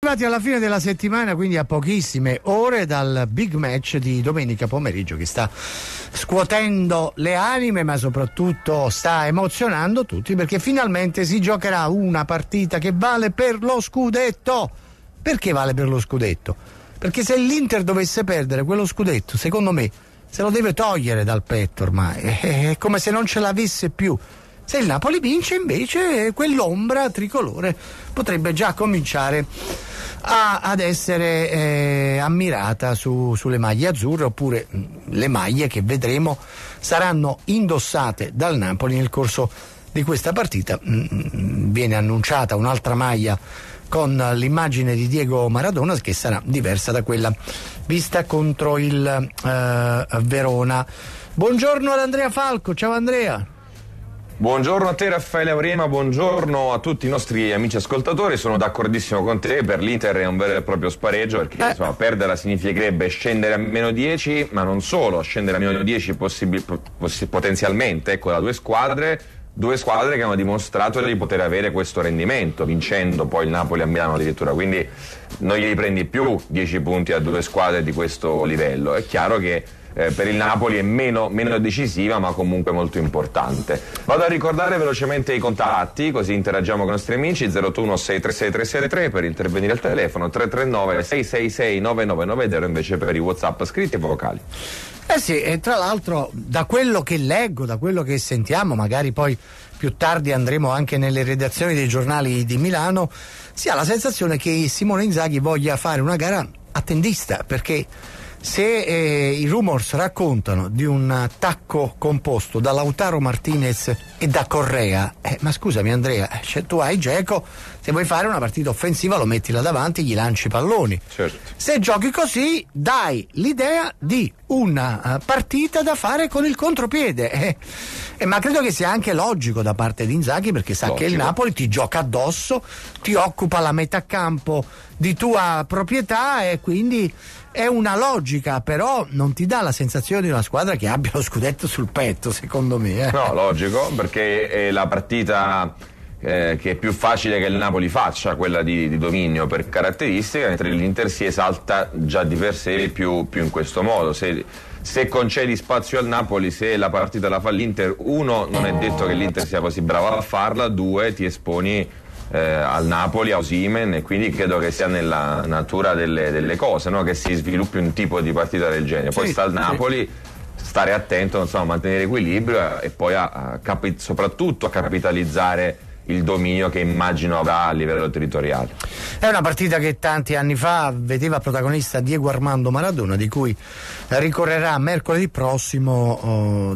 arrivati alla fine della settimana, quindi a pochissime ore dal big match di domenica pomeriggio che sta scuotendo le anime, ma soprattutto sta emozionando tutti, perché finalmente si giocherà una partita che vale per lo scudetto. Perché vale per lo scudetto? Perché se l'Inter dovesse perdere quello scudetto, secondo me se lo deve togliere dal petto ormai, è come se non ce l'avesse più. Se il Napoli vince, invece, quell'ombra tricolore potrebbe già cominciare ad essere ammirata sulle maglie azzurre, oppure le maglie che vedremo saranno indossate dal Napoli nel corso di questa partita. Viene annunciata un'altra maglia con l'immagine di Diego Maradona, che sarà diversa da quella vista contro il Verona. Buongiorno ad Andrea Falco. Ciao Andrea. Buongiorno a te Raffaele Auriema, buongiorno a tutti i nostri amici ascoltatori. Sono d'accordissimo con te, per l'Inter è un vero e proprio spareggio, perché insomma, perderla significherebbe scendere a meno 10, ma non solo, scendere a meno 10 potenzialmente, ecco, da due squadre che hanno dimostrato di poter avere questo rendimento, vincendo poi il Napoli a Milano addirittura, quindi non gli prendi più 10 punti a due squadre di questo livello. È chiaro che per il Napoli è meno decisiva, ma comunque molto importante. Vado a ricordare velocemente i contatti, così interagiamo con i nostri amici. 081 636 373 per intervenire al telefono, 339 666 9990 invece per i WhatsApp scritti e vocali. Sì, e tra l'altro da quello che leggo, da quello che sentiamo, magari poi più tardi andremo anche nelle redazioni dei giornali di Milano, si ha la sensazione che Simone Inzaghi voglia fare una gara attendista, perché se i rumors raccontano di un attacco composto da Lautaro Martinez e da Correa, ma scusami Andrea, tu hai Dzeko, se vuoi fare una partita offensiva lo metti là davanti, gli lanci palloni. Certo. Se giochi così dai l'idea di una partita da fare con il contropiede, ma credo che sia anche logico da parte di Inzaghi, perché sa che il Napoli ti gioca addosso, ti occupa la metà campo di tua proprietà, e quindi è una logica, però non ti dà la sensazione di una squadra che abbia lo scudetto sul petto, secondo me. No, logico, perché è la partita che è più facile che il Napoli faccia, quella di dominio per caratteristica, mentre l'Inter si esalta già di per sé più in questo modo. Se concedi spazio al Napoli, se la partita la fa l'Inter, uno, non è detto che l'Inter sia così brava a farla, due, ti esponi al Napoli, a Osimhen, e quindi credo che sia nella natura delle cose, no? Che si sviluppi un tipo di partita del genere. Poi sta al Napoli stare attento, insomma, a mantenere equilibrio e poi soprattutto a capitalizzare il dominio che immagino avrà a livello territoriale. È una partita che tanti anni fa vedeva protagonista Diego Armando Maradona, di cui ricorrerà mercoledì prossimo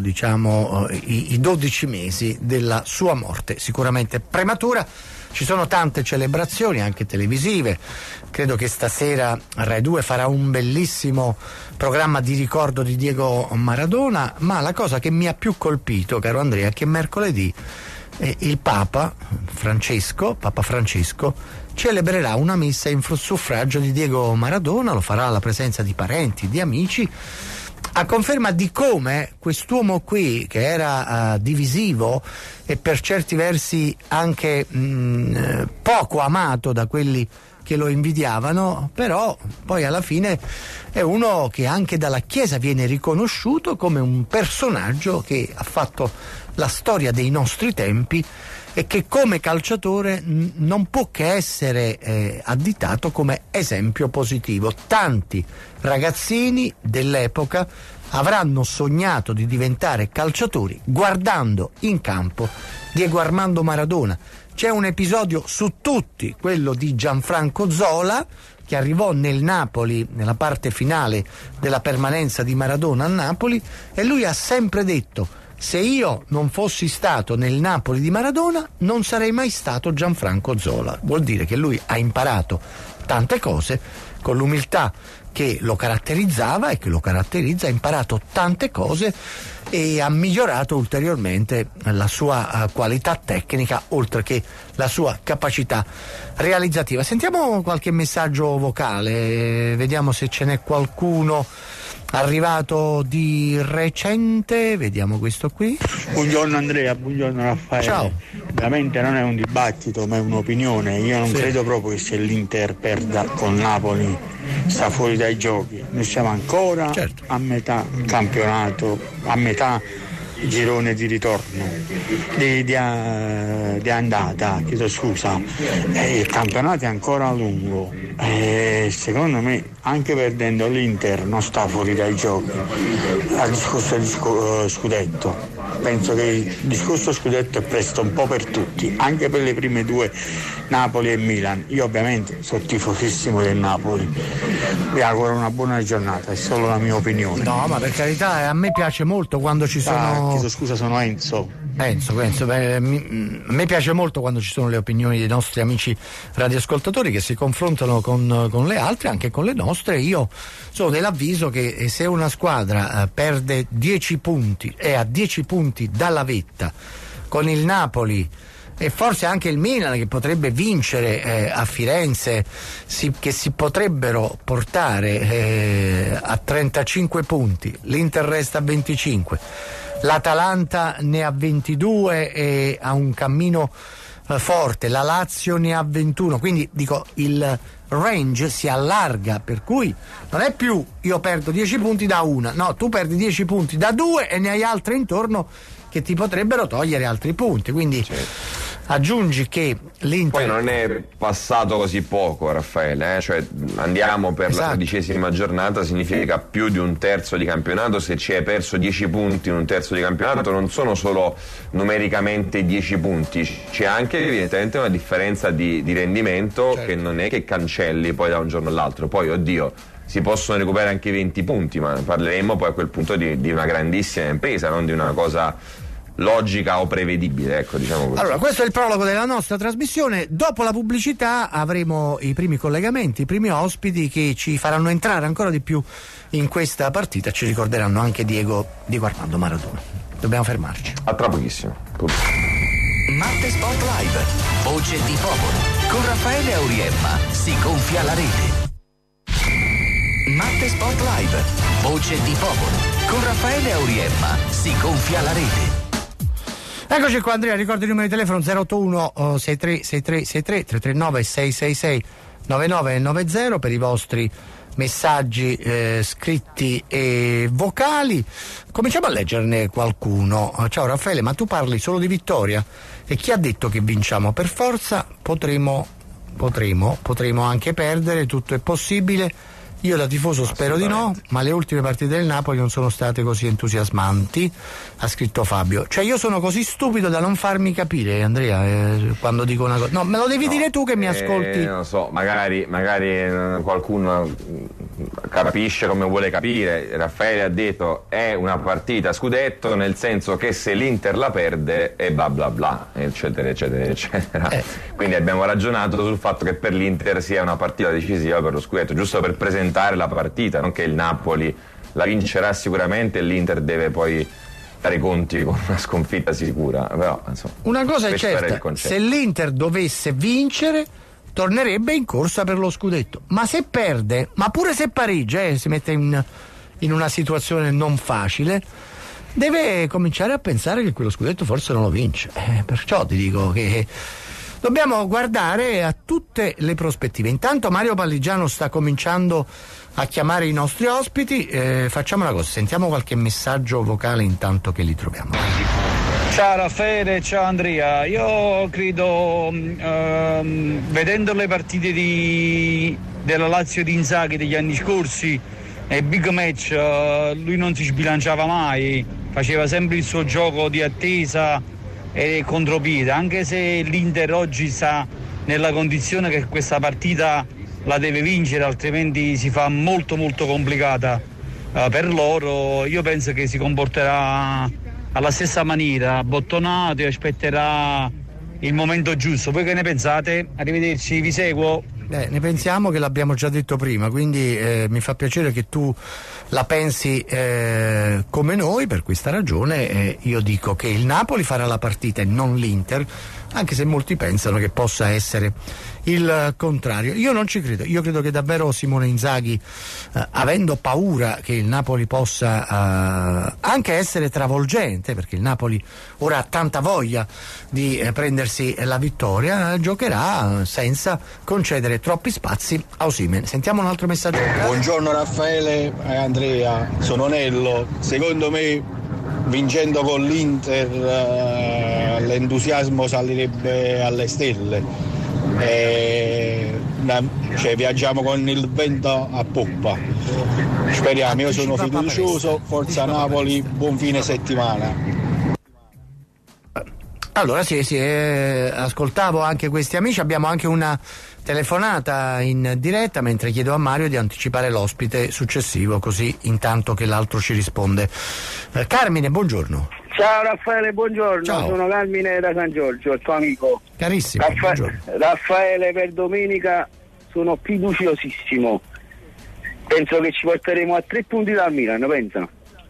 i 12 mesi della sua morte, sicuramente prematura. Ci sono tante celebrazioni anche televisive, credo che stasera Rai 2 farà un bellissimo programma di ricordo di Diego Maradona, ma la cosa che mi ha più colpito, caro Andrea, è che mercoledì il Papa Francesco celebrerà una messa in suffragio di Diego Maradona, lo farà alla presenza di parenti, di amici, a conferma di come quest'uomo qui, che era divisivo e per certi versi anche poco amato da quelli che lo invidiavano, però poi alla fine è uno che anche dalla Chiesa viene riconosciuto come un personaggio che ha fatto la storia dei nostri tempi e che come calciatore non può che essere additato come esempio positivo. Tanti ragazzini dell'epoca avranno sognato di diventare calciatori guardando in campo Diego Armando Maradona. C'è un episodio su tutti, quello di Gianfranco Zola, che arrivò nel Napoli nella parte finale della permanenza di Maradona a Napoli, e lui ha sempre detto: se io non fossi stato nel Napoli di Maradona non sarei mai stato Gianfranco Zola. Vuol dire che lui ha imparato tante cose con l'umiltà che lo caratterizzava e che lo caratterizza, ha imparato tante cose e ha migliorato ulteriormente la sua qualità tecnica, oltre che la sua capacità realizzativa. Sentiamo qualche messaggio vocale, vediamo se ce n'è qualcuno arrivato di recente, vediamo questo qui. Buongiorno Andrea, buongiorno Raffaele. Ciao. Ovviamente non è un dibattito ma è un'opinione. Io non credo proprio che se l'Inter perda con Napoli sta fuori dai giochi. Noi siamo ancora a metà campionato, a metà girone di ritorno, di andata, chiedo scusa. Il campionato è ancora lungo e secondo me anche perdendo l'Inter non sta fuori dai giochi. Al discorso di scudetto, penso che il discorso scudetto è presto un po' per tutti, anche per le prime due, Napoli e Milan. Io ovviamente sono tifosissimo del Napoli, vi auguro una buona giornata, è solo la mia opinione. No, ma per carità, a me piace molto quando ci sono... Chiedo scusa, sono Enzo. A me piace molto quando ci sono le opinioni dei nostri amici radioascoltatori che si confrontano con le altre, anche con le nostre. Io sono dell'avviso che se una squadra perde 10 punti e a 10 punti dalla vetta con il Napoli e forse anche il Milan che potrebbe vincere a Firenze, che si potrebbero portare a 35 punti, l'Inter resta a 25, l'Atalanta ne ha 22 e ha un cammino forte, la Lazio ne ha 21, quindi dico il range si allarga, per cui non è più io perdo 10 punti da una, no, tu perdi 10 punti da due e ne hai altre intorno che ti potrebbero togliere altri punti, quindi aggiungi che l'Inter... Poi non è passato così poco, Raffaele, cioè andiamo per la 13ª giornata, significa più di un terzo di campionato. Se ci hai perso 10 punti in un terzo di campionato non sono solo numericamente 10 punti, c'è anche evidentemente una differenza di rendimento che non è che cancelli poi da un giorno all'altro. Poi oddio, si possono recuperare anche 20 punti, ma parleremo poi a quel punto di una grandissima impresa, non di una cosa logica o prevedibile, ecco, diciamo così. Allora, questo è il prologo della nostra trasmissione. Dopo la pubblicità avremo i primi collegamenti, i primi ospiti che ci faranno entrare ancora di più in questa partita, ci ricorderanno anche Diego Armando Maradona. Dobbiamo fermarci. A tra pochissimo. Matte Sport Live, voce di popolo, con Raffaele Auriemma si gonfia la rete. Matte Sport Live, voce di popolo, con Raffaele Auriemma si gonfia la rete. Eccoci qua Andrea, ricordo il numero di telefono 081 6363 339 666 9990 per i vostri messaggi scritti e vocali. Cominciamo a leggerne qualcuno. Ciao Raffaele, ma tu parli solo di vittoria e chi ha detto che vinciamo? Per forza potremo anche perdere, tutto è possibile. Io da tifoso spero di no, ma le ultime partite del Napoli non sono state così entusiasmanti, ha scritto Fabio. Cioè io sono così stupido da non farmi capire, Andrea, quando dico una cosa. No, me lo devi dire tu che mi ascolti. Non so, magari qualcuno capisce come vuole capire. Raffaele ha detto è una partita a scudetto, nel senso che se l'Inter la perde e bla bla bla, eccetera eccetera eccetera. Quindi abbiamo ragionato sul fatto che per l'Inter sia una partita decisiva per lo scudetto, giusto per presentare la partita, non che il Napoli la vincerà sicuramente e l'Inter deve poi dare conti con una sconfitta sicura. Però insomma, una cosa è certa, se l'Inter dovesse vincere tornerebbe in corsa per lo scudetto, ma se perde, ma pure se pareggia, si mette in una situazione non facile, deve cominciare a pensare che quello scudetto forse non lo vince. Perciò ti dico che dobbiamo guardare a tutte le prospettive. Intanto Mario Palligiano sta cominciando a chiamare i nostri ospiti. Facciamo una cosa, sentiamo qualche messaggio vocale intanto che li troviamo. Ciao Raffaele, ciao Andrea. Io credo, vedendo le partite della Lazio di Inzaghi degli anni scorsi, nei big match, lui non si sbilanciava mai, faceva sempre il suo gioco di attesa e contropiede, anche se l'Inter oggi sta nella condizione che questa partita la deve vincere, altrimenti si fa molto molto complicata per loro. Io penso che si comporterà alla stessa maniera, bottonato, e aspetterà il momento giusto. Voi che ne pensate? Arrivederci, vi seguo. Ne pensiamo, che l'abbiamo già detto prima, quindi mi fa piacere che tu la pensi come noi. Per questa ragione io dico che il Napoli farà la partita e non l'Inter, anche se molti pensano che possa essere il contrario. Io non ci credo, io credo che davvero Simone Inzaghi, avendo paura che il Napoli possa anche essere travolgente, perché il Napoli ora ha tanta voglia di prendersi la vittoria, giocherà senza concedere troppi spazi a Osimhen. Sentiamo un altro messaggio. Buongiorno Raffaele e Andrea, sono Nello. Secondo me vincendo con l'Inter l'entusiasmo salirebbe alle stelle, cioè viaggiamo con il vento a poppa. Speriamo, io sono fiducioso, forza Napoli, buon fine settimana. Allora sì, ascoltavo anche questi amici, abbiamo anche una telefonata in diretta, mentre chiedo a Mario di anticipare l'ospite successivo, così intanto che l'altro ci risponde. Carmine, buongiorno. Ciao Raffaele, buongiorno. Ciao. Sono Carmine da San Giorgio, il tuo amico. Carissimo, buongiorno. Raffaele, per domenica sono fiduciosissimo. Penso che ci porteremo a 3 punti dal Milan, pensa.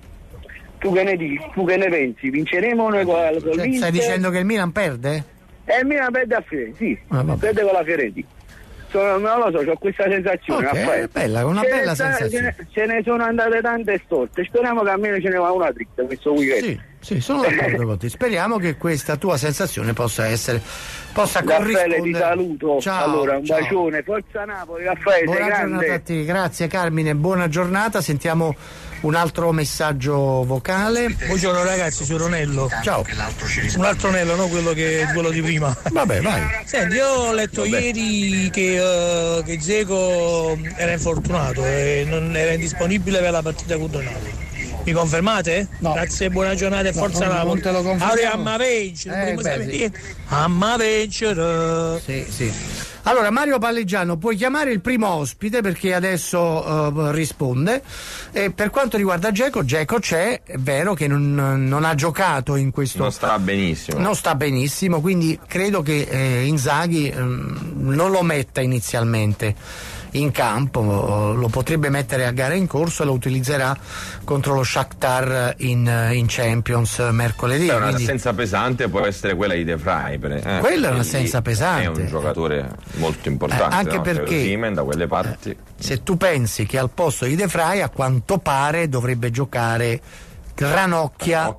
Tu che ne dici? Tu che ne pensi? Vinceremo noi con l'Inter? Stai dicendo che il Milan perde? Il Milan perde a Firenze, sì. Perde con la Firenze. Non lo so, ho questa sensazione. Okay, bella, una bella sensazione. Ce ne sono andate tante storte. Speriamo che almeno ce ne va una dritta questo weekend. Sì, sono d'accordo con te. Speriamo che questa tua sensazione possa corrispondere. Raffaele, ti saluto. Ciao, allora, un ciao. bacione, forza Napoli, Raffaele. Buona sei giornata grande. a te, grazie Carmine, buona giornata. Sentiamo un altro messaggio vocale. Buongiorno ragazzi, sono Nello. Ciao. Un altro Nello, no quello di prima. Vabbè, vai. Senti, io ho letto ieri che Dzeko era infortunato e non era indisponibile per la partita contro il Napoli. Mi confermate? No. Grazie, buona giornata e forza Napoli. Non te lo confermiamo. Amma vincere, amma vincere. Sì. Allora Mario Palleggiano, puoi chiamare il primo ospite perché adesso risponde. E per quanto riguarda Dzeko c'è, è vero che non ha giocato in questo. Non sta benissimo, quindi credo che Inzaghi non lo metta inizialmente in campo, lo potrebbe mettere a gara in corso e lo utilizzerà contro lo Shakhtar in Champions mercoledì. Una assenza pesante può essere quella di De Vrij. Quella è un'assenza pesante. È un giocatore molto importante, anche perché Osimhen da quelle parti. Se tu pensi che al posto di De Vrij a quanto pare dovrebbe giocare Ranocchia,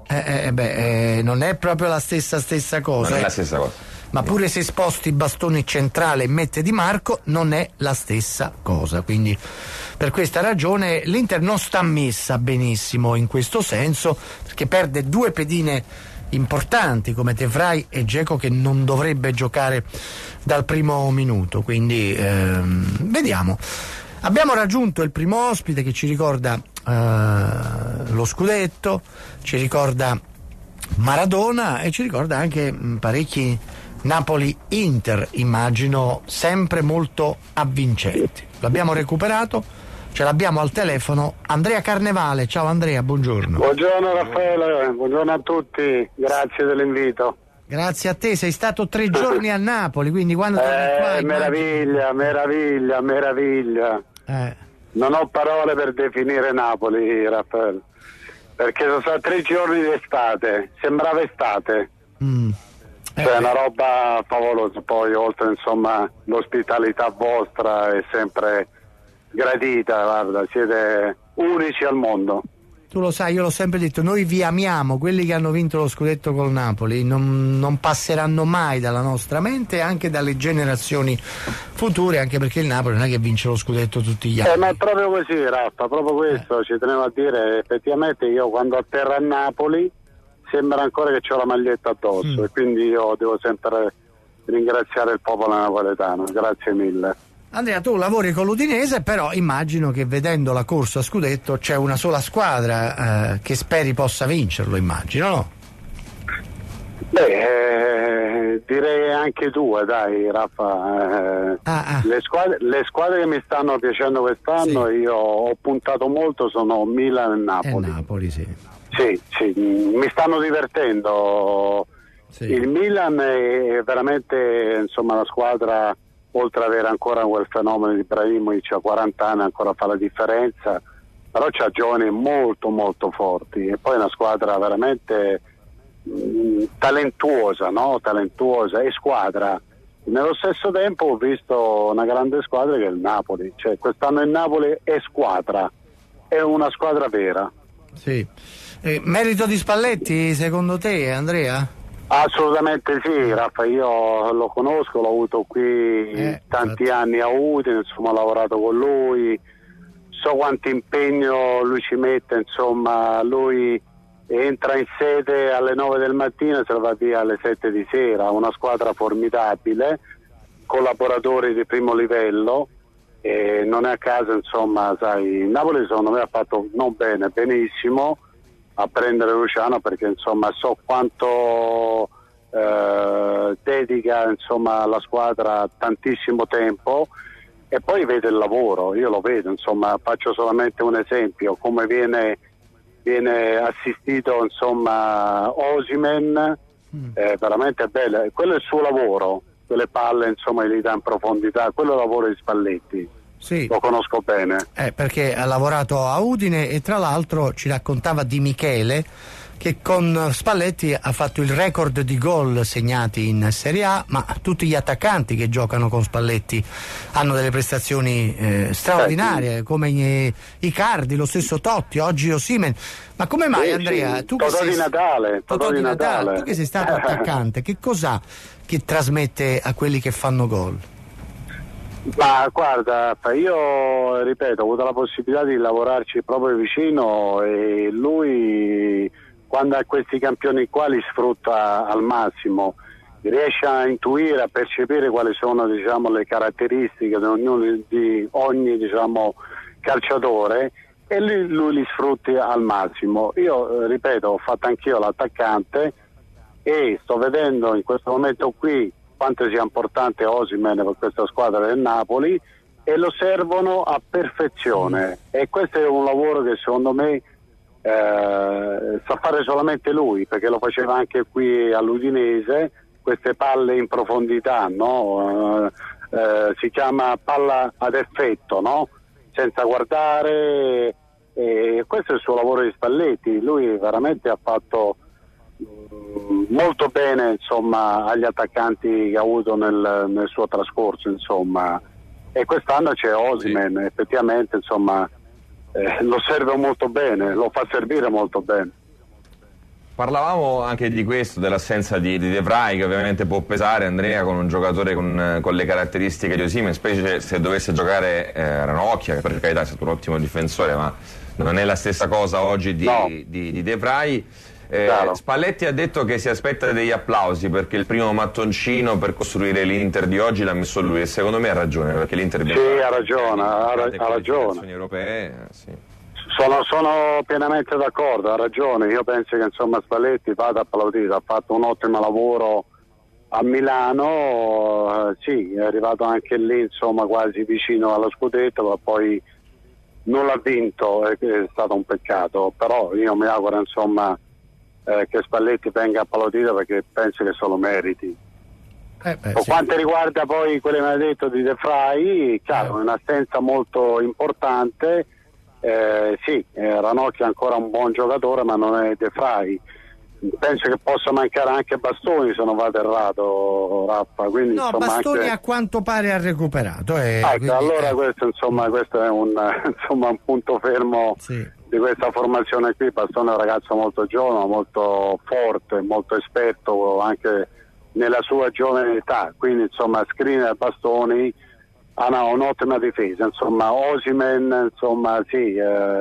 non è proprio la stessa cosa. Non è la stessa cosa. Ma pure se sposti i bastoni centrale e mette Di Marco non è la stessa cosa, quindi per questa ragione l'Inter non sta messa benissimo in questo senso, perché perde 2 pedine importanti come De Vrij e Dzeko, che non dovrebbe giocare dal primo minuto, quindi vediamo. Abbiamo raggiunto il primo ospite che ci ricorda lo scudetto, ci ricorda Maradona e ci ricorda anche parecchi Napoli-Inter, immagino sempre molto avvincenti. L'abbiamo recuperato, ce l'abbiamo al telefono, Andrea Carnevale. Ciao Andrea, buongiorno. Buongiorno Raffaele, buongiorno a tutti, grazie dell'invito. Grazie a te, sei stato 3 giorni a Napoli, quindi quando torni qua... Meraviglia. Non ho parole per definire Napoli, Raffaele, perché sono stati 3 giorni di estate, sembrava estate. Cioè una roba favolosa, poi oltre insomma l'ospitalità vostra è sempre gradita, guarda, siete unici al mondo. Tu lo sai, io l'ho sempre detto, noi vi amiamo, quelli che hanno vinto lo scudetto col Napoli non passeranno mai dalla nostra mente, anche dalle generazioni future, anche perché il Napoli non è che vince lo scudetto tutti gli anni. Ma è proprio così, Raffa, proprio questo ci tenevo a dire. Effettivamente io quando atterro a Napoli sembra ancora che c'ho la maglietta addosso e quindi io devo sempre ringraziare il popolo napoletano, grazie mille. Andrea, tu lavori con l'Udinese, però immagino che vedendo la corsa a scudetto c'è una sola squadra che speri possa vincerlo, immagino, no? Direi anche 2, dai Raffa. Le squadre che mi stanno piacendo quest'anno, io ho puntato molto, sono Milan e Napoli. Napoli, sì. Sì, mi stanno divertendo. Sì. Il Milan è veramente insomma una squadra, oltre ad avere ancora quel fenomeno di Ibrahimovic a 40 anni, ancora fa la differenza, però c'ha giovani molto molto forti e poi è una squadra veramente talentuosa, no? Talentuosa, e squadra Nello stesso tempo ho visto una grande squadra che è il Napoli, cioè quest'anno il Napoli è squadra, è una squadra vera. Sì. Merito di Spalletti secondo te, Andrea? Assolutamente sì, Raffa, io lo conosco, l'ho avuto qui tanti anni a Udine, insomma ho lavorato con lui, so quanto impegno lui ci mette, insomma lui entra in sede alle 9 del mattino e se ne va via alle 7 di sera, una squadra formidabile, collaboratori di primo livello, e non è a caso, insomma, sai, il Napoli secondo me ha fatto non bene, benissimo a prendere Luciano, perché insomma so quanto dedica, insomma, alla squadra tantissimo tempo, e poi vede il lavoro, io lo vedo, insomma, faccio solamente un esempio, come viene assistito, insomma, Osimhen, veramente bello, quello è il suo lavoro, quelle palle, insomma, gli dà in profondità, quello è il lavoro di Spalletti. Sì. Lo conosco bene. Perché ha lavorato a Udine e tra l'altro ci raccontava Di Michele che con Spalletti ha fatto il record di gol segnati in Serie A, ma tutti gli attaccanti che giocano con Spalletti hanno delle prestazioni straordinarie, come Icardi, lo stesso Totti, oggi Osimhen. Ma come mai, Andrea? Tu Totò di Natale. Tu che sei stato attaccante, che cos'ha che trasmette a quelli che fanno gol? Ma guarda, io ripeto, ho avuto la possibilità di lavorarci proprio vicino, e lui quando ha questi campioni qua li sfrutta al massimo, riesce a intuire, a percepire quali sono, diciamo, le caratteristiche di ogni diciamo, calciatore, e lui li sfrutti al massimo. Io ripeto, ho fatto anch'io l'attaccante e sto vedendo in questo momento qui quanto sia importante Osimhen per questa squadra del Napoli, e lo servono a perfezione, e questo è un lavoro che secondo me sa fare solamente lui, perché lo faceva anche qui all'Udinese, queste palle in profondità, no? Si chiama palla ad effetto, no? Senza guardare, e questo è il suo lavoro di Spalletti. Lui veramente ha fatto molto bene, insomma, agli attaccanti che ha avuto nel suo trascorso, insomma, e quest'anno c'è Osimhen, sì. Effettivamente, insomma, lo serve molto bene, lo fa servire molto bene. Parlavamo anche di questo, dell'assenza di De Vrij, che ovviamente può pesare, Andrea, con un giocatore con le caratteristiche di Osimhen, specie se dovesse giocare Ranocchia, che per carità è stato un ottimo difensore, ma non è la stessa cosa oggi di De Vrij. Spalletti ha detto che si aspetta degli applausi perché il primo mattoncino per costruire l'Inter di oggi l'ha messo lui, e secondo me ha ragione, perché l'Inter ha ragione. Europee, sì. Sono pienamente d'accordo, ha ragione. Io penso che, insomma, Spalletti vada applaudito, ha fatto un ottimo lavoro a Milano, sì, è arrivato anche lì, insomma, quasi vicino allo scudetto, ma poi non l'ha vinto, è stato un peccato, però io mi auguro, insomma, che Spalletti venga applaudito, perché penso che se lo meriti. Per quanto riguarda poi quello che mi ha detto di De Vrij, chiaro, è un'assenza molto importante. Sì, Ranocchia è ancora un buon giocatore, ma non è De Vrij. Penso che possa mancare anche Bastoni, se non vado errato, Raffa. Quindi, no, insomma, Bastoni anche... a quanto pare ha recuperato. Quindi... Allora questo è un punto fermo, sì, di questa formazione qui. Bastoni è un ragazzo molto giovane, molto forte, molto esperto anche nella sua giovane età. Quindi, insomma, Skriniar e Bastoni hanno un'ottima difesa. Insomma, Osimhen, insomma, sì,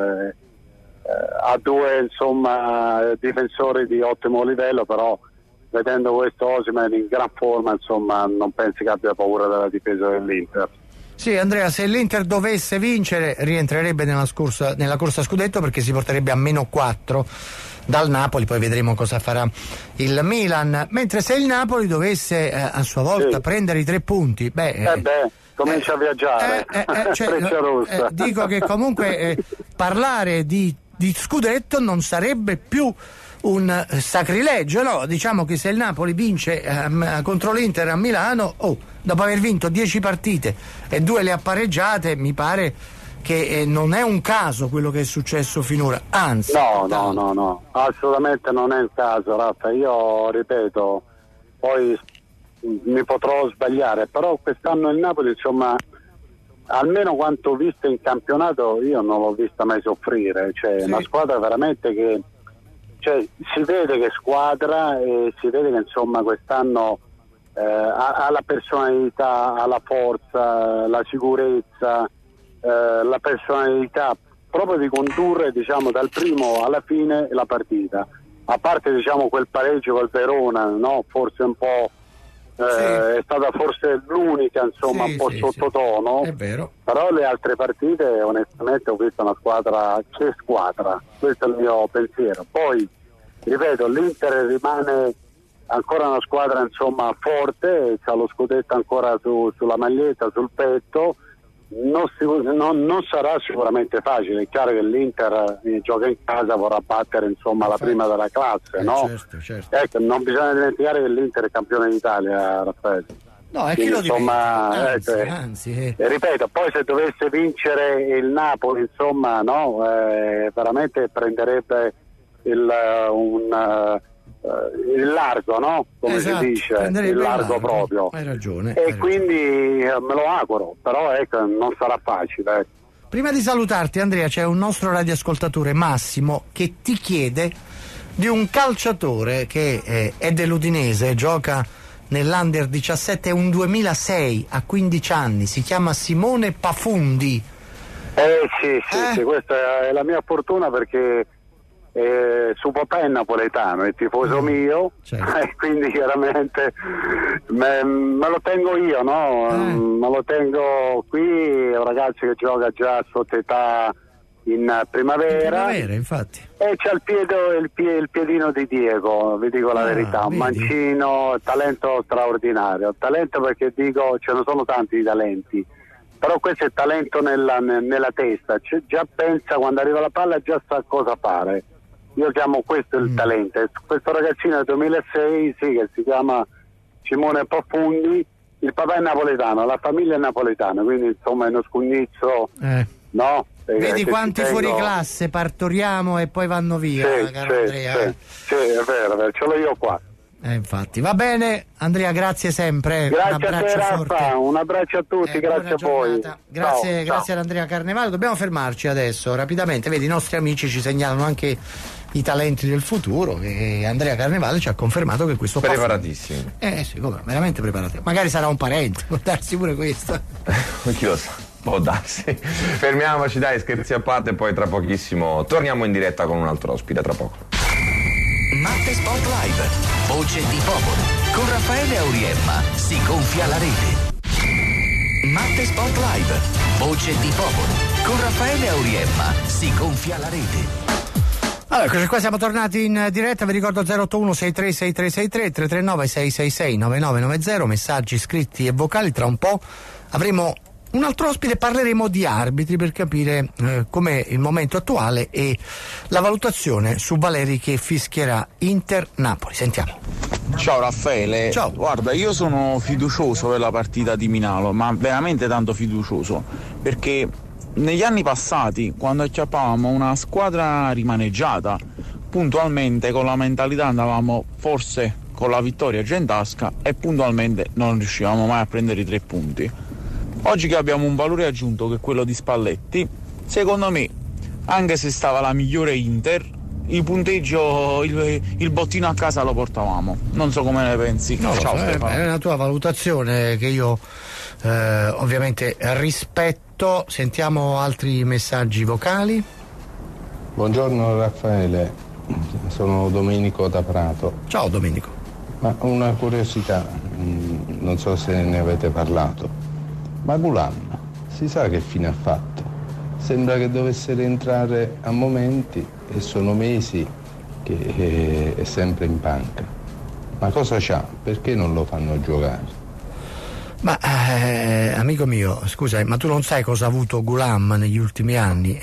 ha due, insomma, difensori di ottimo livello, però vedendo questo Osimhen in gran forma, insomma, non pensi che abbia paura della difesa dell'Inter. Sì, Andrea, se l'Inter dovesse vincere rientrerebbe nella corsa scudetto, perché si porterebbe a -4 dal Napoli, poi vedremo cosa farà il Milan, mentre se il Napoli dovesse a sua volta prendere i 3 punti, comincia a viaggiare, dico che comunque parlare di scudetto non sarebbe più un sacrilegio, no? Diciamo che se il Napoli vince contro l'Inter a Milano, dopo aver vinto 10 partite e 2 le ha pareggiate, mi pare che non è un caso quello che è successo finora, anzi. No, assolutamente non è un caso, Raffa. Io ripeto, poi mi potrò sbagliare, però quest'anno il Napoli, insomma, almeno quanto ho visto in campionato, io non l'ho vista mai soffrire, cioè una squadra veramente che, cioè, si vede che squadra, e si vede che insomma quest'anno ha la personalità, ha la forza, la sicurezza, la personalità proprio di condurre, diciamo, dal primo alla fine la partita, a parte, diciamo, quel pareggio col Verona, no? Forse un po' è stata forse l'unica, insomma, un po' sottotono, è vero. Però le altre partite onestamente ho visto una squadra, che squadra, questo è il mio pensiero. Poi ripeto, l'Inter rimane ancora una squadra, insomma, forte, ha lo scudetto ancora sulla maglietta, sul petto. Non sarà sicuramente facile, è chiaro che l'Inter gioca in casa, vorrà battere, insomma, la prima della classe, no? Certo. Ecco, non bisogna dimenticare che l'Inter è campione d'Italia, Raffaele. No, è chi lo insomma, anzi. Ripeto, poi se dovesse vincere il Napoli, insomma, no, veramente prenderebbe il largo, no? Come si dice, il largo proprio. Hai ragione. E quindi me lo auguro, però ecco, non sarà facile. Prima di salutarti, Andrea, c'è un nostro radioascoltatore, Massimo, che ti chiede di un calciatore che è dell'Udinese, gioca nell'Under 17, è un 2006, ha 15 anni, si chiama Simone Pafundi. Sì, questa è la mia fortuna, perché suo papà è napoletano, è tifoso mio, e quindi chiaramente me lo tengo io, no? Me lo tengo qui, è un ragazzo che gioca già sotto età in primavera, infatti. E c'ha il piedino di Diego, vi dico la verità, un mancino, talento straordinario, talento, perché dico ce ne sono tanti di talenti, però questo è talento nella testa, già pensa, quando arriva la palla già sa cosa fare. Io chiamo questo il talento. Questo ragazzino del 2006, che si chiama Simone Pafundi, il papà è napoletano, la famiglia è napoletana, quindi insomma è uno scugnizzo, no? Vedi quanti fuori classe partoriamo e poi vanno via, caro Andrea. Sì, è vero, ce l'ho io qua. Infatti, va bene, Andrea, grazie sempre. Grazie a te, Raffa, un abbraccio a tutti, grazie a voi. Grazie ad Andrea Carnevale. Dobbiamo fermarci adesso rapidamente, vedi, i nostri amici ci segnalano anche i talenti del futuro, e Andrea Carnevale ci ha confermato che questo preparatissimi. Sì, veramente preparati. Magari sarà un parente, può darsi pure questo. Chi lo sa, può darsi. Fermiamoci, dai, scherzi a parte, e poi tra pochissimo torniamo in diretta con un altro ospite, tra poco. Matte Sport Live, voce di popolo. Con Raffaele Auriemma si gonfia la rete. Matte Sport Live, voce di popolo. Con Raffaele Auriemma si gonfia la rete. Allora, eccoci qua, siamo tornati in diretta, vi ricordo 081 636363 339 666 9990, messaggi scritti e vocali. Tra un po' avremo un altro ospite, parleremo di arbitri per capire com'è il momento attuale e la valutazione su Valeri che fischierà Inter-Napoli. Sentiamo. Ciao Raffaele. Ciao. Guarda, io sono fiducioso per la partita di Milano, ma veramente tanto fiducioso, perché negli anni passati, quando acchiappavamo una squadra rimaneggiata, puntualmente con la mentalità andavamo forse con la vittoria già in tasca e puntualmente non riuscivamo mai a prendere i 3 punti. Oggi che abbiamo un valore aggiunto che è quello di Spalletti, secondo me, anche se stava la migliore Inter, il punteggio, il bottino a casa lo portavamo. Non so come ne pensi. No, ciao Stefano. È una tua valutazione che io ovviamente rispetto. Sentiamo altri messaggi vocali. Buongiorno Raffaele, sono Domenico da Prato. Ciao Domenico. Ma una curiosità, non so se ne avete parlato, ma Gulam si sa che fine ha fatto? Sembra che dovesse rientrare a momenti e sono mesi che è sempre in panca. Ma cosa c'ha? Perché non lo fanno giocare? Ma amico mio, scusa, ma tu non sai cosa ha avuto Gulam negli ultimi anni?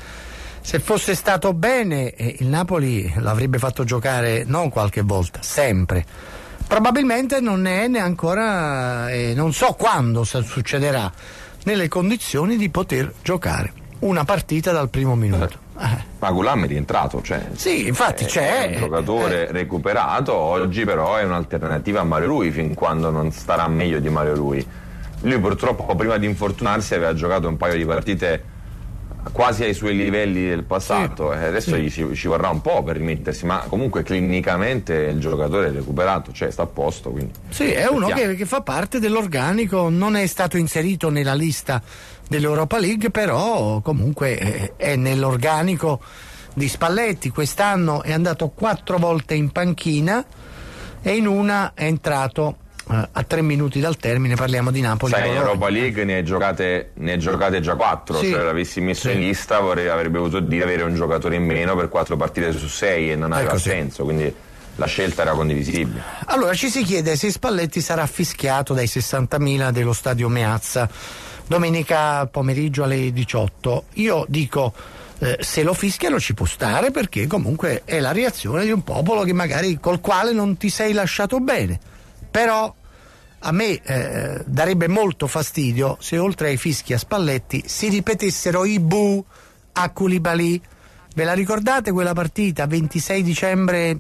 Se fosse stato bene, il Napoli l'avrebbe fatto giocare non qualche volta, sempre. Probabilmente non ne è neanche ancora, non so quando succederà, nelle condizioni di poter giocare una partita dal primo minuto. Magulam è rientrato, cioè sì, infatti c'è un giocatore recuperato, oggi però è un'alternativa a Mario Rui fin quando non starà meglio di Mario Rui. Lui purtroppo prima di infortunarsi aveva giocato un paio di partite quasi ai suoi livelli del passato, e adesso ci vorrà un po' per rimettersi, ma comunque clinicamente il giocatore è recuperato, cioè sta a posto, quindi sì, è uno che fa parte dell'organico, non è stato inserito nella lista dell'Europa League, però comunque è nell'organico di Spalletti. Quest'anno è andato 4 volte in panchina e in una è entrato a 3 minuti dal termine. Parliamo di Napoli. Sai, in Europa League ne hai giocate già 4, se l'avessi messo in lista avrebbe voluto dire avere un giocatore in meno per 4 partite su 6 e non aveva senso, quindi la scelta era condivisibile. Allora ci si chiede se Spalletti sarà fischiato dai 60.000 dello stadio Meazza domenica pomeriggio alle 18. Io dico se lo fischiano ci può stare, perché comunque è la reazione di un popolo che magari col quale non ti sei lasciato bene. Però a me darebbe molto fastidio se oltre ai fischi a Spalletti si ripetessero i bu a Koulibaly. Ve la ricordate quella partita 26 dicembre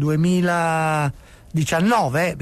2019,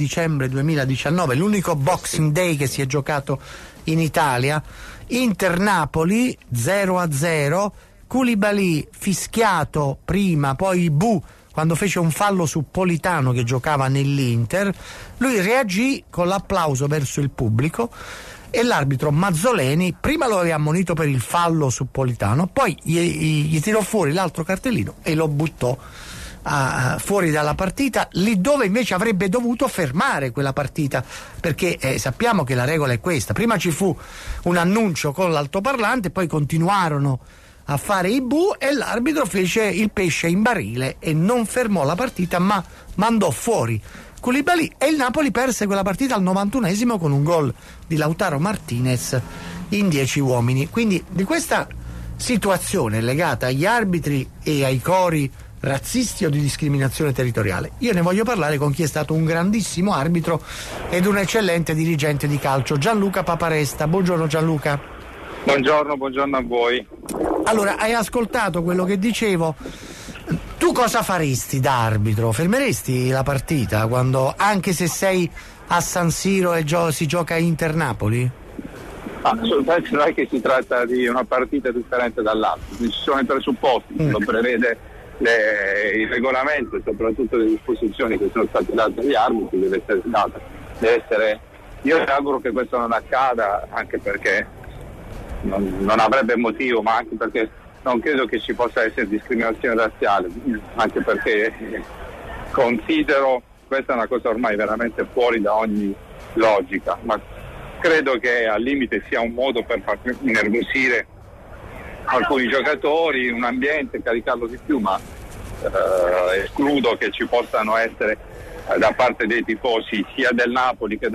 l'unico Boxing Day che si è giocato in Italia, Inter-Napoli 0-0, Koulibaly fischiato prima, poi bu quando fece un fallo su Politano che giocava nell'Inter. Lui reagì con l'applauso verso il pubblico e l'arbitro Mazzoleni prima lo aveva ammonito per il fallo su Politano, poi gli tirò fuori l'altro cartellino e lo buttò fuori dalla partita, lì dove invece avrebbe dovuto fermare quella partita, perché sappiamo che la regola è questa: prima ci fu un annuncio con l'altoparlante, poi continuarono a fare i bu e l'arbitro fece il pesce in barile e non fermò la partita ma mandò fuori Koulibaly, e il Napoli perse quella partita al 91esimo con un gol di Lautaro Martinez in 10 uomini. Quindi di questa situazione legata agli arbitri e ai cori razzisti o di discriminazione territoriale io ne voglio parlare con chi è stato un grandissimo arbitro ed un eccellente dirigente di calcio, Gianluca Paparesta. Buongiorno Gianluca. Buongiorno a voi. Allora, hai ascoltato quello che dicevo. Tu cosa faresti da arbitro? Fermeresti la partita quando, anche se sei a San Siro e si gioca Inter-Napoli? Assolutamente, non è che si tratta di una partita differente dall'altra, ci sono i presupposti, lo prevede il regolamento e soprattutto le disposizioni che sono state date agli arbitri, deve essere. Io mi auguro che questo non accada, anche perché non avrebbe motivo, ma anche perché non credo che ci possa essere discriminazione razziale, anche perché considero questa una cosa ormai veramente fuori da ogni logica, ma credo che al limite sia un modo per far innervosire alcuni giocatori, un ambiente, caricarlo di più, ma escludo che ci possano essere da parte dei tifosi sia del Napoli che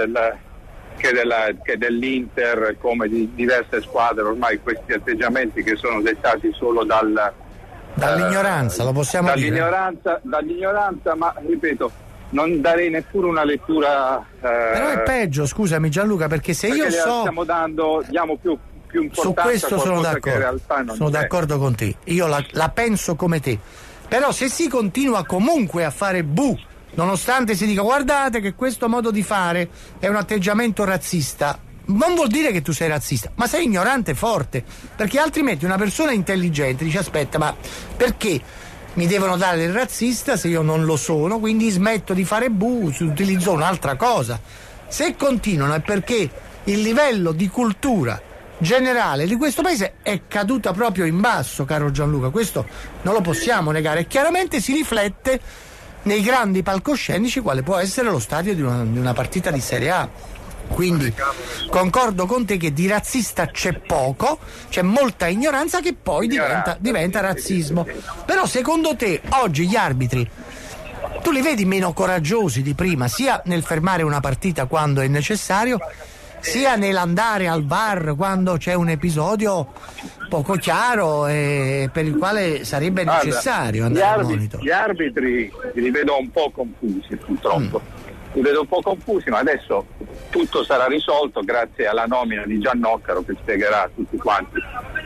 dell'Inter, come di diverse squadre, ormai questi atteggiamenti che sono dettati solo dall'ignoranza, lo possiamo dire. Dall'ignoranza, ma ripeto, non darei neppure una lettura. Però è peggio, scusami Gianluca, perché se io diamo più importanza su questo sono d'accordo, che in realtà non sono d'accordo con te, io la penso come te, però se si continua comunque a fare bu, nonostante si dica guardate che questo modo di fare è un atteggiamento razzista, non vuol dire che tu sei razzista, ma sei ignorante forte, perché altrimenti una persona intelligente dice aspetta, ma perché mi devono dare del razzista se io non lo sono, quindi smetto di fare bu, utilizzo un'altra cosa. Se continuano è perché il livello di cultura generale di questo paese è caduta proprio in basso, caro Gianluca, questo non lo possiamo negare e chiaramente si riflette nei grandi palcoscenici quale può essere lo stadio di una partita di Serie A. Quindi concordo con te che di razzista c'è poco, c'è molta ignoranza che poi diventa razzismo. Però secondo te oggi gli arbitri tu li vedi meno coraggiosi di prima, sia nel fermare una partita quando è necessario, sia nell'andare al VAR quando c'è un episodio poco chiaro e per il quale sarebbe necessario andare al monitor? Gli arbitri li vedo un po' confusi, purtroppo. Li vedo un po' confusi, ma adesso tutto sarà risolto grazie alla nomina di Giannoccaro, che spiegherà a tutti quanti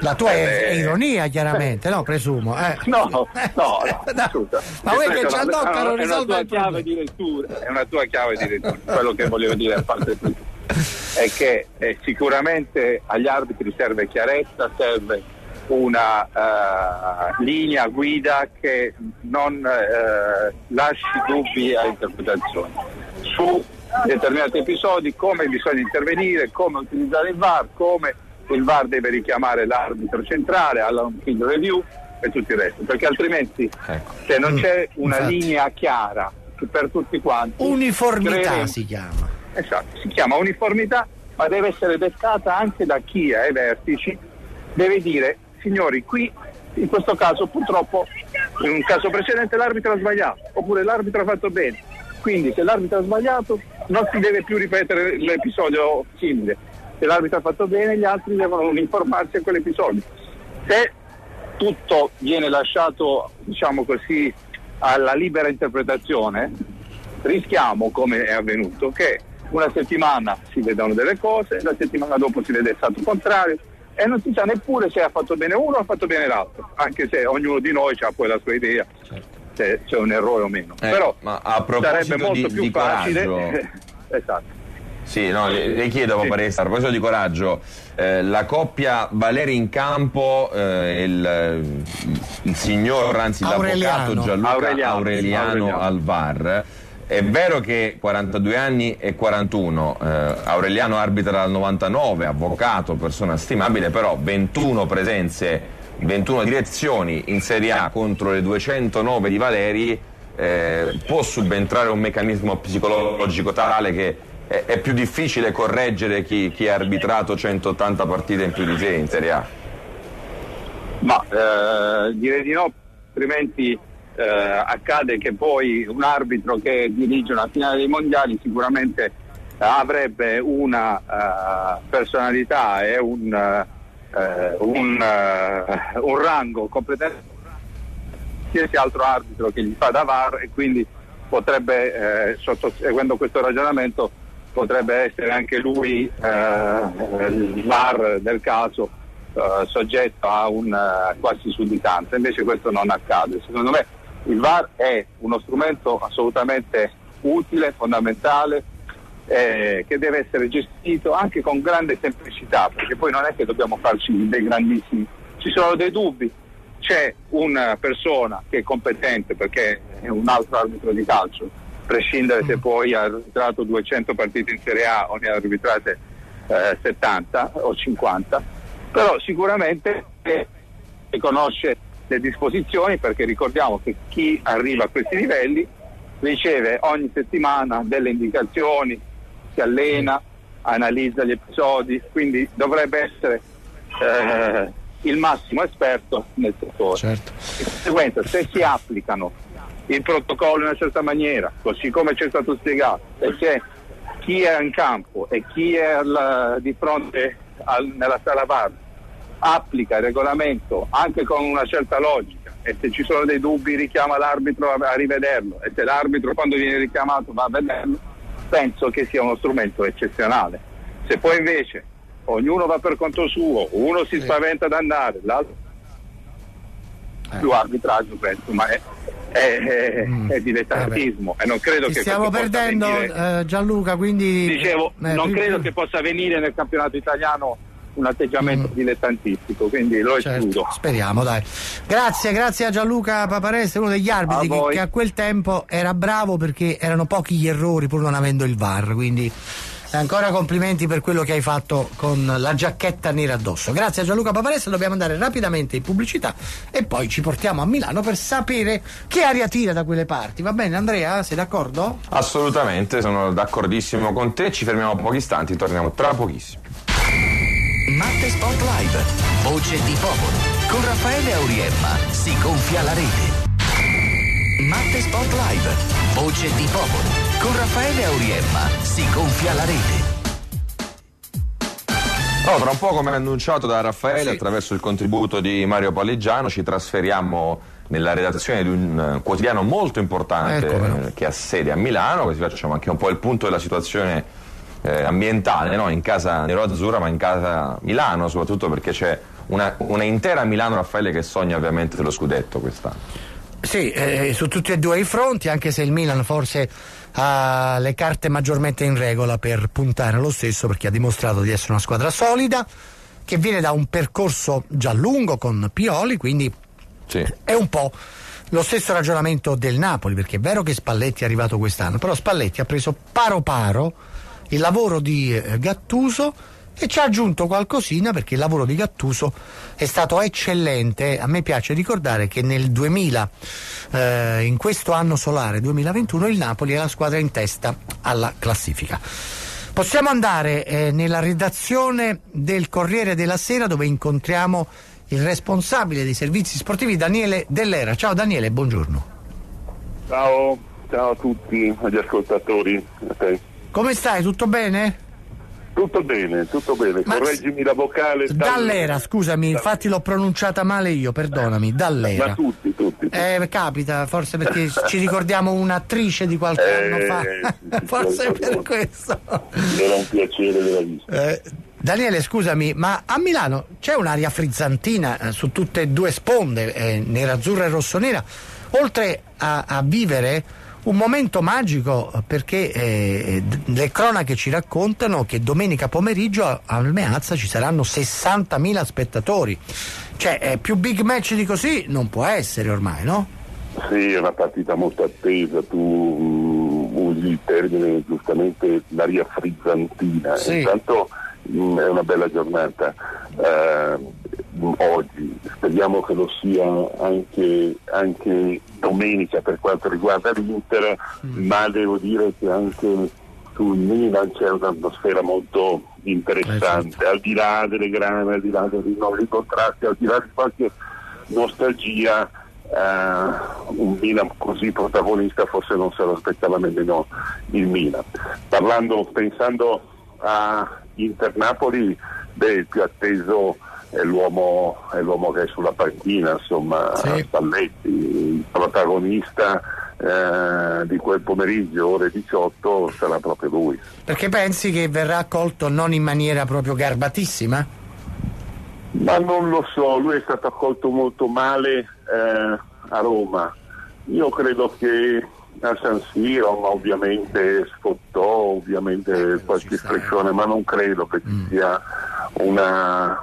La tua è ironia, chiaramente, no? Presumo. No, assolutamente. Ma vuoi che Gianluca non risolva il problema? È una tua chiave di lettura. Quello che volevo dire, a parte tutto, è che sicuramente agli arbitri serve chiarezza, serve una linea guida che non lasci dubbi a interpretazioni su determinati episodi, come bisogna intervenire, come utilizzare il VAR, come il VAR deve richiamare l'arbitro centrale alla field review e tutto il resto, perché altrimenti se non c'è una linea chiara per tutti quanti, uniformità si chiama. Esatto, si chiama uniformità, ma deve essere dettata anche da chi è ai vertici, deve dire: signori, qui in questo caso purtroppo in un caso precedente l'arbitro ha sbagliato, oppure l'arbitro ha fatto bene, quindi se l'arbitro ha sbagliato non si deve più ripetere l'episodio simile, se l'arbitro ha fatto bene gli altri devono uniformarsi a quell'episodio. Se tutto viene lasciato, diciamo così, alla libera interpretazione, rischiamo, come è avvenuto, che una settimana si vedano delle cose, la settimana dopo si vede il stato contrario e non si sa neppure se ha fatto bene uno o ha fatto bene l'altro, anche se ognuno di noi ha poi la sua idea, se c'è un errore o meno. Però ma a proposito sarebbe molto più facile. Esatto. Sì, no, le chiedo, Paparesta, a proposito di coraggio, la coppia Valeri in campo, il signor, anzi l'avvocato Gianluca Aureliano al VAR. È vero che 42 anni e 41, Aureliano arbitra dal 99, avvocato, persona stimabile, però 21 presenze, 21 direzioni in Serie A contro le 209 di Valeri, può subentrare un meccanismo psicologico tale che è più difficile correggere chi ha arbitrato 180 partite in più di sé in Serie A? Ma direi di no, altrimenti accade che poi un arbitro che dirige una finale dei mondiali sicuramente avrebbe una personalità e un rango completamente qualsiasi altro arbitro che gli fa da VAR, e quindi potrebbe, seguendo questo ragionamento, potrebbe essere anche lui il VAR del caso soggetto a un quasi sudditanza. Invece questo non accade. Secondo me il VAR è uno strumento assolutamente utile, fondamentale, che deve essere gestito anche con grande semplicità, perché poi non è che dobbiamo farci dei grandissimi, ci sono dei dubbi, c'è una persona che è competente perché è un altro arbitro di calcio, prescindere se poi ha arbitrato 200 partite in Serie A o ne ha arbitrate 70 o 50, però sicuramente conosce le disposizioni, perché ricordiamo che chi arriva a questi livelli riceve ogni settimana delle indicazioni, si allena, analizza gli episodi, quindi dovrebbe essere il massimo esperto nel settore. Certo. Di conseguenza, se si applicano il protocollo in una certa maniera, così come ci è stato spiegato, e se chi è in campo e chi è di fronte nella sala VAR applica il regolamento anche con una certa logica, e se ci sono dei dubbi richiama l'arbitro a rivederlo, e se l'arbitro quando viene richiamato va a vederlo, penso che sia uno strumento eccezionale. Se poi invece ognuno va per conto suo, uno si spaventa ad andare, l'altro più arbitraggio, penso, ma è dilettantismo, e non credo che stiamo perdendo Gianluca, quindi dicevo non credo che possa avvenire nel campionato italiano un atteggiamento dilettantistico, quindi lo escludo. Speriamo, dai. Grazie a Gianluca Paparesta, uno degli arbitri che a quel tempo era bravo, perché erano pochi gli errori pur non avendo il VAR, quindi ancora complimenti per quello che hai fatto con la giacchetta nera addosso. Grazie a Gianluca Paparesta, dobbiamo andare rapidamente in pubblicità e poi ci portiamo a Milano per sapere che aria tira da quelle parti. Va bene Andrea, sei d'accordo? Assolutamente, sono d'accordissimo con te, ci fermiamo pochi istanti, torniamo tra pochissimo. Matte Sport Live, voce di popolo, con Raffaele Auriemma si gonfia la rete. Matte Sport Live, voce di popolo, con Raffaele Auriemma si gonfia la rete. Tra un po', come annunciato da Raffaele, attraverso il contributo di Mario Palleggiano, ci trasferiamo nella redazione di un quotidiano molto importante che ha sede a Milano, così facciamo anche un po' il punto della situazione ambientale, no? In casa nero-azzurra, ma in casa Milano, soprattutto perché c'è una intera Milano, Raffaele, che sogna ovviamente lo scudetto quest'anno. Sì, su tutti e due i fronti, anche se il Milan forse ha le carte maggiormente in regola per puntare lo stesso, perché ha dimostrato di essere una squadra solida, che viene da un percorso già lungo con Pioli, quindi sì. È un po' lo stesso ragionamento del Napoli, perché è vero che Spalletti è arrivato quest'anno, però Spalletti ha preso paro paro il lavoro di Gattuso e ci ha aggiunto qualcosina, perché il lavoro di Gattuso è stato eccellente. A me piace ricordare che nel 2000, in questo anno solare 2021, il Napoli è la squadra in testa alla classifica. Possiamo andare nella redazione del Corriere della Sera, dove incontriamo il responsabile dei servizi sportivi, Daniele Dell'Era. Ciao Daniele, buongiorno. Ciao a tutti, agli ascoltatori. Okay. Come stai? Tutto bene? Tutto bene, correggimi la vocale. Dall'Era, scusami, infatti l'ho pronunciata male io, perdonami, Dall'Era. Ma tutti. Capita, forse perché ci ricordiamo un'attrice di qualche anno fa, forse per questo. Era un piacere della vista. Daniele, scusami, ma a Milano c'è un'aria frizzantina su tutte e due sponde, nerazzurra e rossonera, oltre a vivere un momento magico, perché le cronache ci raccontano che domenica pomeriggio al Meazza ci saranno 60.000 spettatori. Cioè, più big match di così non può essere ormai, no? Sì, è una partita molto attesa. Tu usi il termine giustamente, l'aria frizzantina. Sì. Intanto è una bella giornata oggi, speriamo che lo sia anche domenica per quanto riguarda l'Inter, ma devo dire che anche sul Milan c'è un'atmosfera molto interessante, al di là delle grane, al di là dei rinnovi di contratti, al di là di qualche nostalgia. Un Milan così protagonista forse non se lo aspettava nemmeno il Milan. Pensando a Inter-Napoli, il più atteso è l'uomo che è sulla panchina, insomma, sì. Spalletti, il protagonista di quel pomeriggio, ore 18, sarà proprio lui. Perché pensi che verrà accolto non in maniera proprio garbatissima? Ma non lo so, lui è stato accolto molto male a Roma. Io credo che a San Siro, ma ovviamente sfottò qualche espressione, ma non credo che ci sia una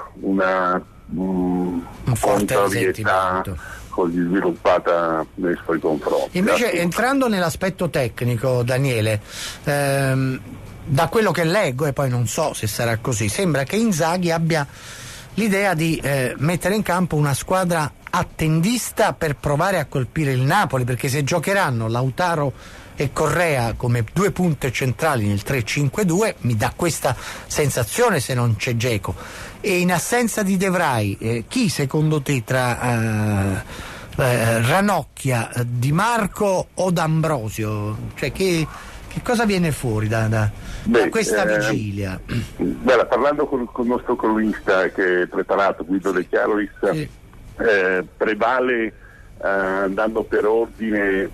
contrarietà così sviluppata nei suoi confronti. Invece, entrando nell'aspetto tecnico, Daniele, da quello che leggo, e poi non so se sarà così, sembra che Inzaghi abbia l'idea di mettere in campo una squadra attendista per provare a colpire il Napoli, perché se giocheranno Lautaro e Correa come due punte centrali nel 3-5-2 mi dà questa sensazione, se non c'è Dzeko. E in assenza di De Vrij, chi secondo te tra Ranocchia, Di Marco o D'Ambrosio, cioè che cosa viene fuori da questa vigilia? Parlando con il nostro cronista che è preparato, Guido De Chiarolis, sì. Prevale, andando per ordine,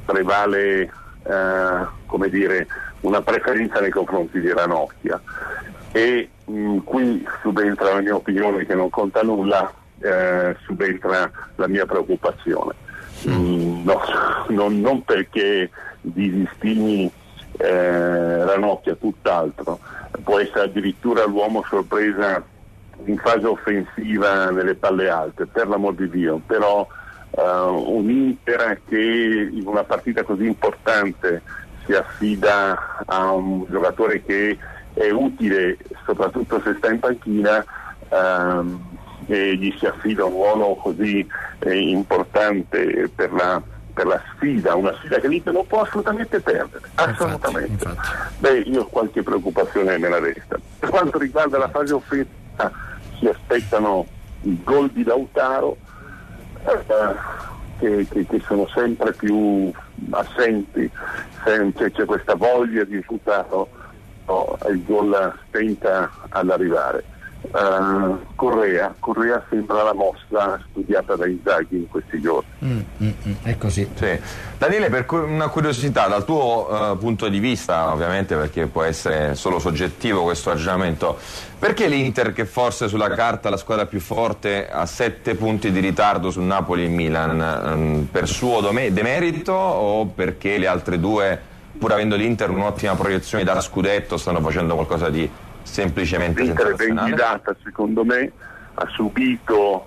come dire, una preferenza nei confronti di Ranocchia, e qui subentra la mia opinione, che non conta nulla, subentra la mia preoccupazione. Non perché disdistimi Ranocchia, tutt'altro, può essere addirittura l'uomo sorpresa in fase offensiva nelle palle alte, per l'amor di Dio, però un Inter che in una partita così importante si affida a un giocatore che è utile soprattutto se sta in panchina, e gli si affida un ruolo così importante per la sfida, una sfida che l'Inter non può assolutamente perdere, assolutamente. Infatti. Io ho qualche preoccupazione nella resta. Per quanto riguarda la fase offensiva, si aspettano i gol di Lautaro, che sono sempre più assenti, c'è questa voglia di risultato, il gol stenta ad arrivare. Correa sembra la mossa studiata da Inzaghi in questi giorni. È così. Sì. Daniele, per una curiosità, dal tuo punto di vista, ovviamente perché può essere solo soggettivo questo ragionamento, perché l'Inter, che forse sulla carta è la squadra più forte, ha 7 punti di ritardo su Napoli e Milan? Per suo demerito o perché le altre due, pur avendo l'Inter un'ottima proiezione da scudetto, stanno facendo qualcosa di semplicemente l'Inter è ben sensazionale? guidata, secondo me, ha subito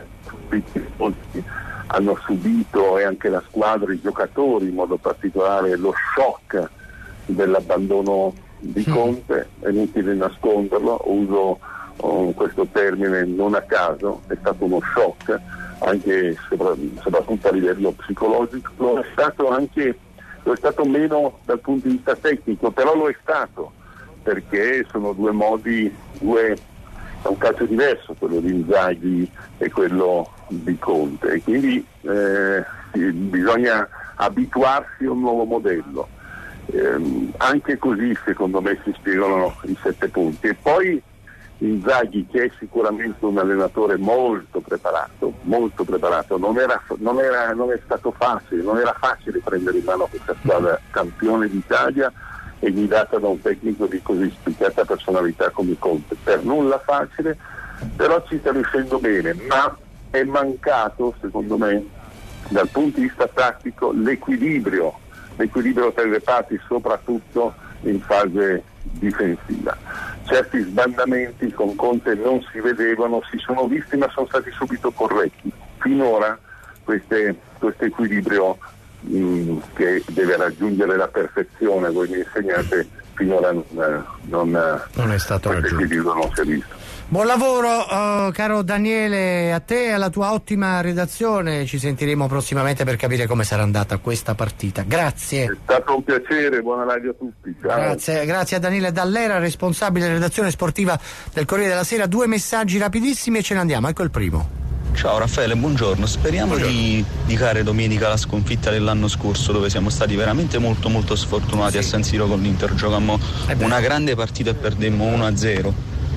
hanno subito, e anche la squadra, i giocatori in modo particolare, lo shock dell'abbandono di Conte. È inutile nasconderlo, uso questo termine non a caso, è stato uno shock anche soprattutto a livello psicologico. Lo è stato meno dal punto di vista tecnico, però lo è stato, perché sono due modi, è un calcio diverso quello di Inzaghi e quello di Conte, e quindi bisogna abituarsi a un nuovo modello. Anche così secondo me si spiegano i 7 punti. E poi Inzaghi, che è sicuramente un allenatore molto preparato, non è stato facile, non era facile prendere in mano questa squadra campione d'Italia e guidata da un tecnico di così spiccata personalità come Conte. Per nulla facile, però ci sta riuscendo bene, ma è mancato, secondo me, dal punto di vista tattico, l'equilibrio tra i reparti, soprattutto in fase difensiva. Certi sbandamenti con Conte non si vedevano, si sono visti, ma sono stati subito corretti. Finora questo equilibrio che deve raggiungere la perfezione, voi mi insegnate, finora non è stato raggiunto. Non si è visto. Buon lavoro caro Daniele, a te e alla tua ottima redazione. Ci sentiremo prossimamente per capire come sarà andata questa partita. Grazie. È stato un piacere, buona radio a tutti. Ciao. Grazie a Daniele Dall'Era, responsabile redazione sportiva del Corriere della Sera. 2 messaggi rapidissimi e ce ne andiamo. Ecco il primo. Ciao Raffaele, buongiorno. Speriamo di dicare domenica la sconfitta dell'anno scorso, dove siamo stati veramente molto molto sfortunati a San Siro con l'Inter. Giocammo una grande partita e perdemmo 1-0.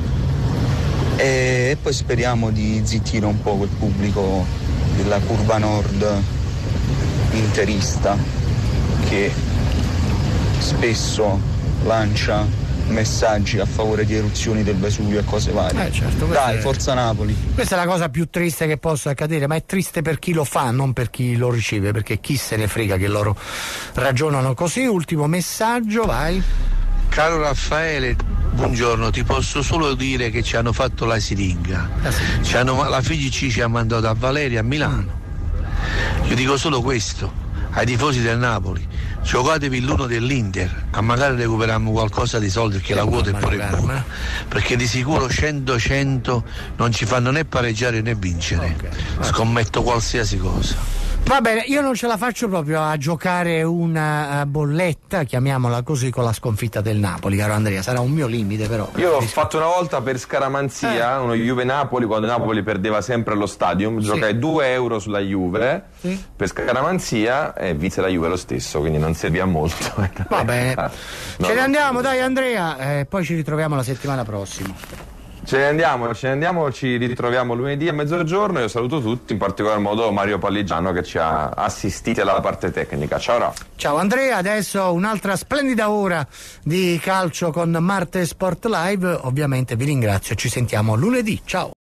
E poi speriamo di zittire un po' quel pubblico della curva nord interista che spesso lancia messaggi a favore di eruzioni del Vesuvio e cose varie. Certo, dai, forza Napoli. Questa è la cosa più triste che possa accadere, ma è triste per chi lo fa, non per chi lo riceve, perché chi se ne frega che loro ragionano così. Ultimo messaggio, vai. Caro Raffaele, buongiorno, ti posso solo dire che ci hanno fatto la siringa. La FIGC ci ha mandato a Valeria a Milano. Io dico solo questo ai tifosi del Napoli: giocatevi l'uno dell'Inter, a magari recuperiamo qualcosa di soldi, perché la quota è pure buona, perché di sicuro 100-100 non ci fanno né pareggiare né vincere. Scommetto qualsiasi cosa. Va bene, io non ce la faccio proprio a giocare una bolletta, chiamiamola così, con la sconfitta del Napoli, caro Andrea, sarà un mio limite, però. Io l'ho fatto una volta per scaramanzia, uno Juve-Napoli, quando Napoli perdeva sempre allo Stadium, giocai 2 euro sulla Juve per scaramanzia e vinse la Juve lo stesso, quindi non serviva molto. Va bene, ce ne andiamo, dai Andrea, poi ci ritroviamo la settimana prossima. Ce ne andiamo, ci ritroviamo lunedì a mezzogiorno. Io saluto tutti, in particolar modo Mario Palligiano che ci ha assistiti alla parte tecnica. Ciao. Ciao Andrea, adesso un'altra splendida ora di calcio con Marte Sport Live. Ovviamente vi ringrazio, ci sentiamo lunedì, ciao.